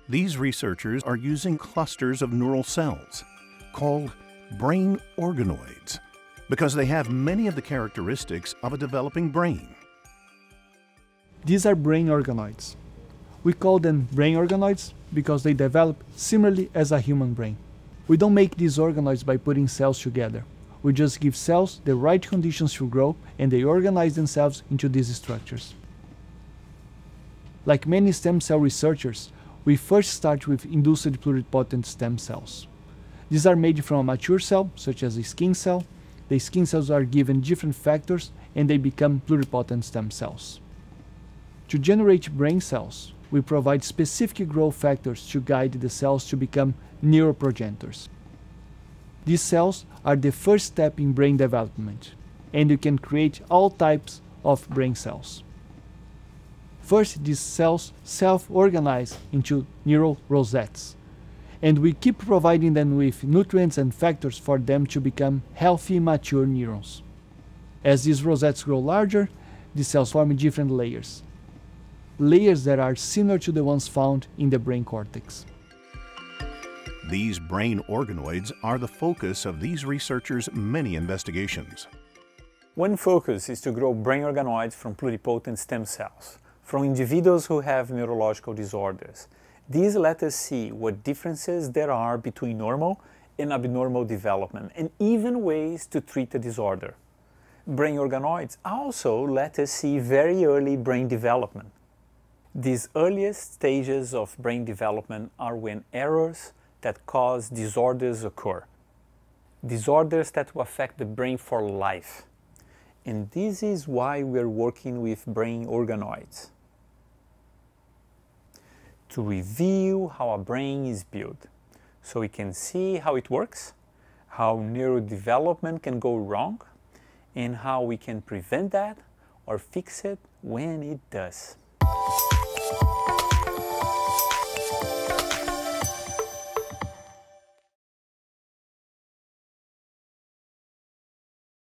These researchers are using clusters of neural cells called brain organoids because they have many of the characteristics of a developing brain. These are brain organoids. We call them brain organoids because they develop similarly as a human brain. We don't make these organoids by putting cells together. We just give cells the right conditions to grow and they organize themselves into these structures. Like many stem cell researchers, we first start with induced pluripotent stem cells. These are made from a mature cell, such as a skin cell. The skin cells are given different factors and they become pluripotent stem cells. To generate brain cells, we provide specific growth factors to guide the cells to become neuroprogenitors. These cells are the first step in brain development, and you can create all types of brain cells. First, these cells self-organize into neural rosettes, and we keep providing them with nutrients and factors for them to become healthy, mature neurons. As these rosettes grow larger, the cells form different layers that are similar to the ones found in the brain cortex. These brain organoids are the focus of these researchers' many investigations. One focus is to grow brain organoids from pluripotent stem cells, from individuals who have neurological disorders. These let us see what differences there are between normal and abnormal development, and even ways to treat the disorder. Brain organoids also let us see very early brain development. These earliest stages of brain development are when errors that cause disorders occur. Disorders that will affect the brain for life. And this is why we are working with brain organoids. To review how a brain is built, so we can see how it works, how neurodevelopment can go wrong, and how we can prevent that or fix it when it does.